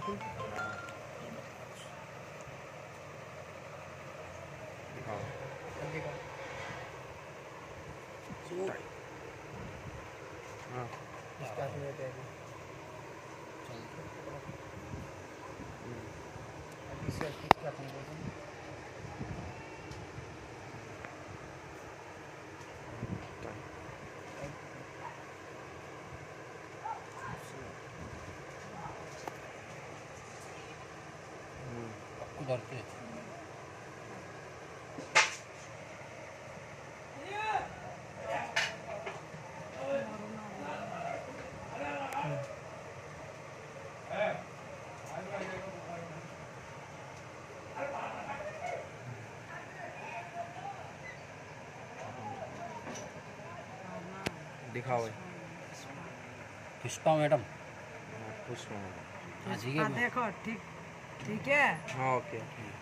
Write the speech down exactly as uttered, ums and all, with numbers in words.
देखो हाँ स्टार्ट में है अभी से किसका कंपोजिशन उधर के दिखाओ पुष्पा मैडम पुष्पा मैडम हाँ ठीक है देखो ठीक ठीक है हाँ ओके